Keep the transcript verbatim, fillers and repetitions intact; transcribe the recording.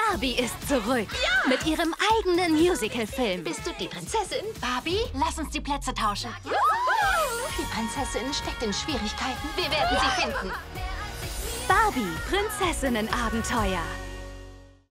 Barbie ist zurück. Ja! Mit ihrem eigenen Musical-Film. Bist du die Prinzessin? Barbie, lass uns die Plätze tauschen. Die Prinzessin steckt in Schwierigkeiten. Wir werden sie finden. Barbie, Prinzessinnen-Abenteuer.